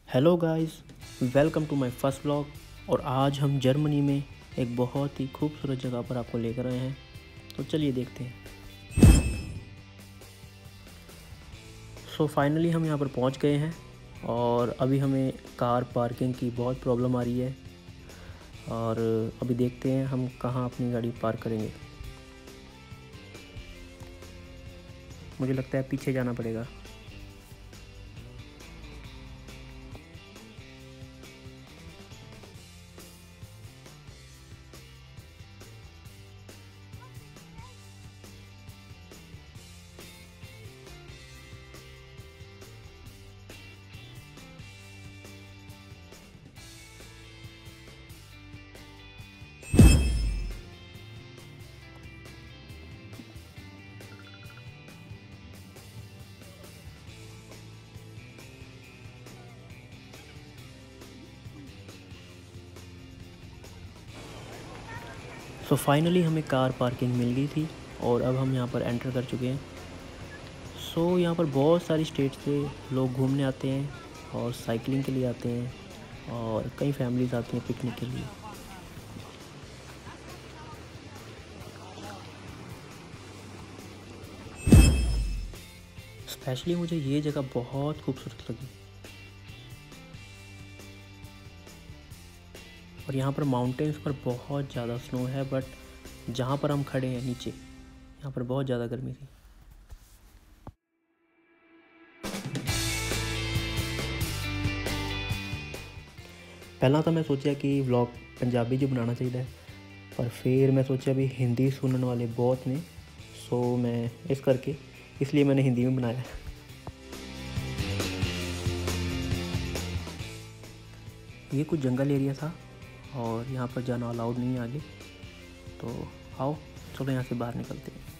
Hello guys, welcome to my first vlog. और आज हम जर्मनी में एक बहुत ही खूबसूरत जगह पर आपको लेकर आए हैं। तो चलिए देखते हैं। फाइनली हम यहाँ पर पहुँच गए हैं और अभी हमें कार पार्किंग की बहुत प्रॉब्लम आ रही है और अभी देखते हैं हम कहाँ अपनी गाड़ी पार्क करेंगे। मुझे लगता है पीछे जाना पड़ेगा। फाइनली हमें कार पार्किंग मिल गई थी और अब हम यहाँ पर एंटर कर चुके हैं। यहाँ पर बहुत सारी स्टेट से लोग घूमने आते हैं और साइकिलिंग के लिए आते हैं और कई फैमिलीज़ आती हैं पिकनिक के लिए। स्पेशली मुझे ये जगह बहुत खूबसूरत लगी और यहाँ पर माउंटेन्स पर बहुत ज़्यादा स्नो है, बट जहाँ पर हम खड़े हैं नीचे, यहाँ पर बहुत ज़्यादा गर्मी थी। पहला तो मैं सोचा कि व्लॉग पंजाबी जो बनाना चाहिए, पर फिर मैं सोचा अभी हिंदी सुनने वाले बहुत ने, मैं इसलिए मैंने हिंदी में बनाया। ये कुछ जंगल एरिया था और यहाँ पर जाना अलाउड नहीं है आगे, तो आओ चलो यहाँ से बाहर निकलते हैं।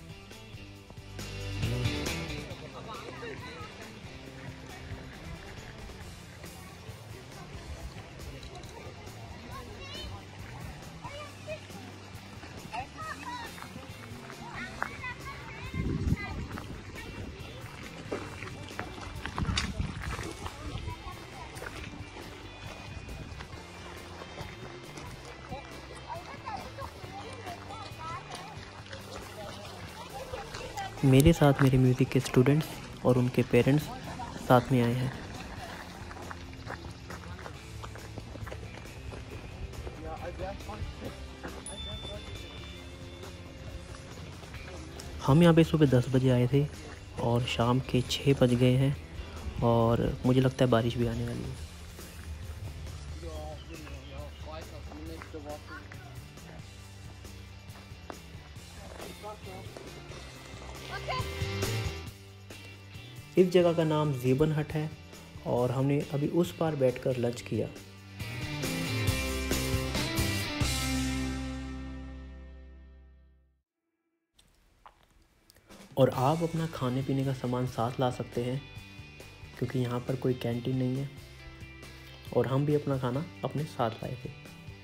मेरे साथ मेरे म्यूज़िक के स्टूडेंट्स और उनके पेरेंट्स साथ में आए हैं। हम यहाँ पे सुबह 10 बजे आए थे और शाम के 6 बज गए हैं और मुझे लगता है बारिश भी आने वाली है। इस जगह का नाम ज़ेबन हट है और हमने अभी उस पार बैठकर लंच किया। और आप अपना खाने पीने का सामान साथ ला सकते हैं क्योंकि यहाँ पर कोई कैंटीन नहीं है और हम भी अपना खाना अपने साथ लाए थे।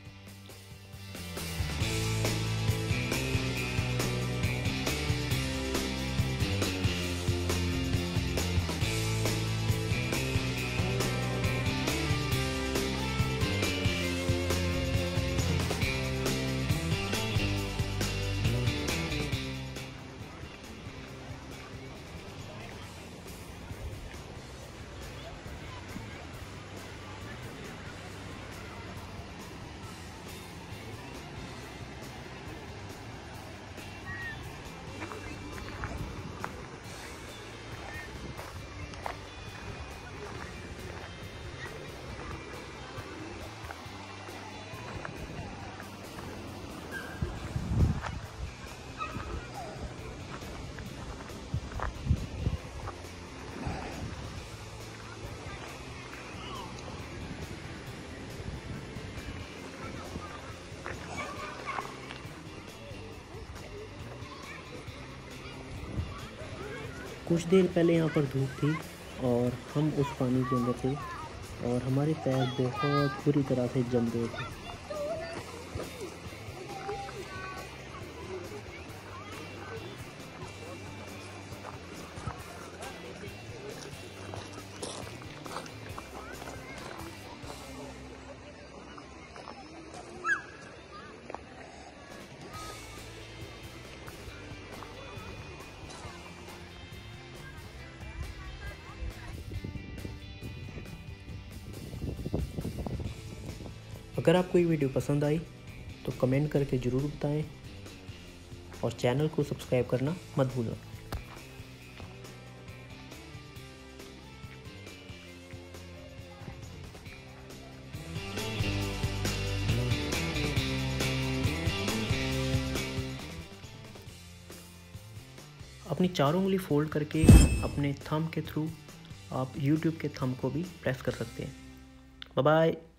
कुछ देर पहले यहाँ पर धूप थी और हम उस पानी के अंदर थे और हमारे पैर बहुत बुरी तरह से जम गए थे। अगर आपको ये वीडियो पसंद आई तो कमेंट करके ज़रूर बताएं और चैनल को सब्सक्राइब करना मत भूलना। अपनी चारों उंगली फोल्ड करके अपने थंब के थ्रू आप YouTube के थंब को भी प्रेस कर सकते हैं। Bye bye.